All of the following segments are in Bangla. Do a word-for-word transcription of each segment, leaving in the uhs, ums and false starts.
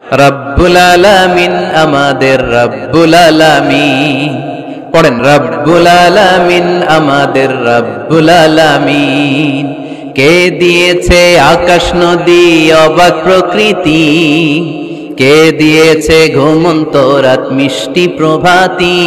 রব্বুল আলামিন আমাদের রব্বুল আলামিন, পড়েন রব্বুল আলামিন আমাদের রব্বুল আলামিন। কে দিয়েছে আকাশ নদী অবাক প্রকৃতি, কে দিয়েছে ঘুমন্ত রাত মিষ্টি প্রভাতী,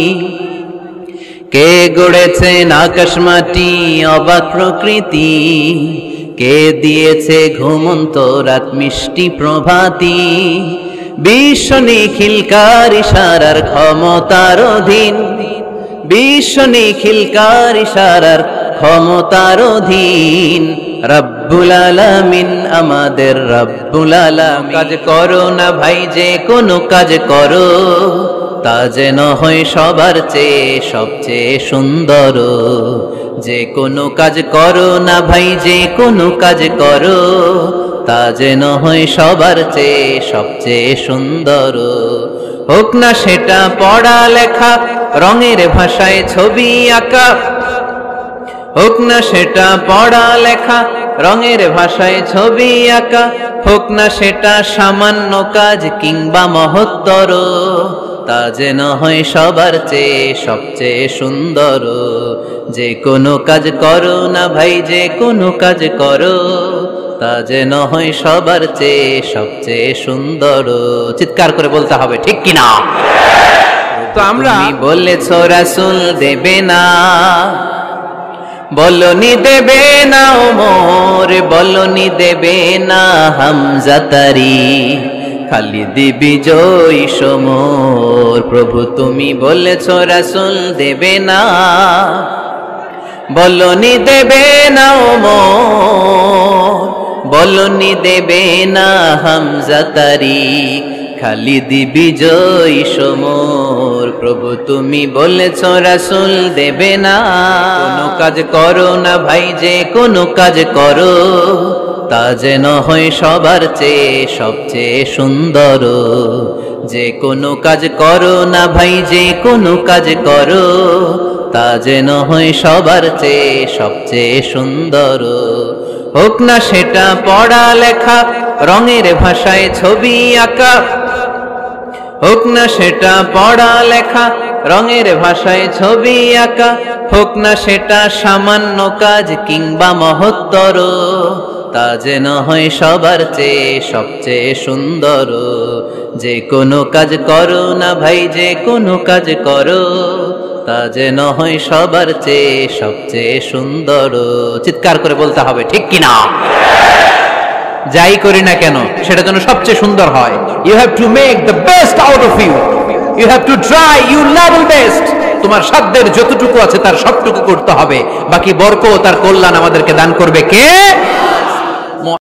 কে গড়েছেন আকাশ মাটি অবাক প্রকৃতি, কে দিয়েছে ঘুমন্ত রাত মিষ্টি প্রভাতী। বিশ্ব নিখিলকার ইশারার ক্ষমতার অধীন, বিশ্ব নিখিলকার ইশারার ক্ষমতার অধীন। রব্বুল আলামিন আমাদের রব্বুল আলামিন। কাজ করো না ভাই যে কোনো কাজ করো, তা যেন হয় সবার চেয়ে সবচেয়ে সুন্দর। যে কোনো কাজ করো না ভাই যে কোনো কাজ করো, তা যেন হয় সবার চেয়ে সবচেয়ে সুন্দর। হোক না সেটা পড়া লেখা রঙের ভাষায় ছবি আঁকা, হোক না সেটা পড়া লেখা রঙের ভাষায় ছবি আঁকা, হোক না সেটা সামান্য কাজ কিংবা মহত্তর, তা যেন হয় সবার চেয়ে সবচেয়ে সুন্দর। যে কোনো কাজ করো না ভাই যে কোনো কাজ করো, তা যেন হয় সবার চেয়ে সবচেয়ে সুন্দর। চিৎকার করে বলতে হবে, ঠিক কিনা? তো আমরা বলেছ রাসূল দেবে না, বলনি দেবে না ওমর, বলনি দেবে না হামজা তারি, খালিদ বিজয়ী সমর। প্রভু তুমি বলেছ রাসূল দেবে না, বলনি দেবে না ওমর, বলনি দেবে না হামজা তারি, খালিদ বিজয়ী সমর। প্রভু তুমি বলেছ রাসূল দেবে না। কোনো কাজ করো না ভাই যে কোনো কাজ করো, তা যেন হয় সবার চেয়ে সবচেয়ে সুন্দর। যে কোনো কাজ করো না ভাই যে কোনো কাজ করো, তা যেন হয় সবার চেয়ে সবচেয়ে সুন্দর। হোক না সেটা পড়া লেখা রঙের ভাষায় ছবি আঁকা, হোক না সেটা পড়া লেখা রঙের ভাষায় ছবি আঁকা, হোক না সেটা সামান্য কাজ কিংবা মহত্তর, তা যেন হয় সবার চেয়ে সবচেয়ে সুন্দর। যে কোনো কাজ করো না ভাই যে কোনো কাজ করো, তা যেন হয় সবার চেয়ে সবচেয়ে সুন্দর। চিৎকার করে বলতে হবে, ঠিক কিনা? যাই করি না কেন সেটা যেন সবচেয়ে সুন্দর হয়। You have to make the best out of you, you have to try your level best. তোমার সাধ্যের যতটুকু আছে তার সবটুকু করতে হবে, বাকি বরকত তার কল্যাণ আমাদেরকে দান করবে কে?